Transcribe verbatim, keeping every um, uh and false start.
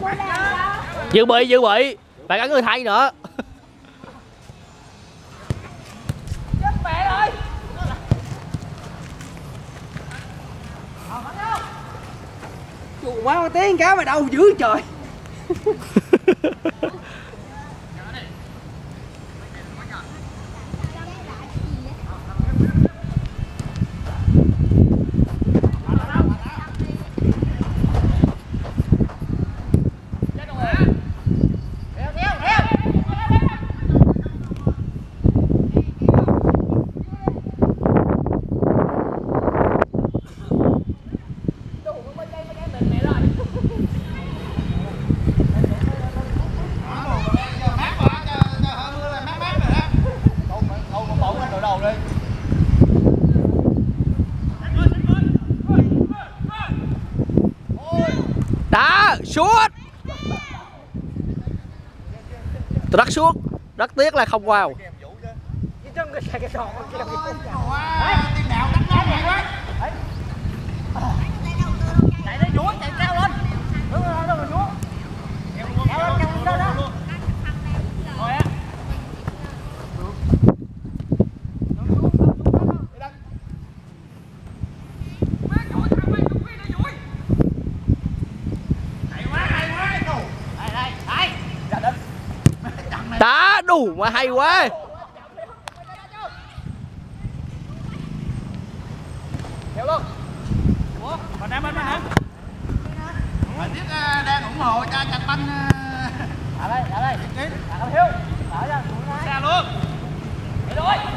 Dự bị, dự bị. Phải gắn người thay nữa. Chết mẹ rồi. Chù quá tiếng cá mà đâu dưới trời. Đá, sút. Tôi đắt sút. Rất tiếc là không vào. Đá đủ mà hay quá. Kéo luôn. Ủa, còn đá banh hả? Thời tiết đang ủng hộ cho chặt banh. Ở đây, ở đây. Hiếu. Ở ra, xuống ra. Xa luôn. Đi rồi.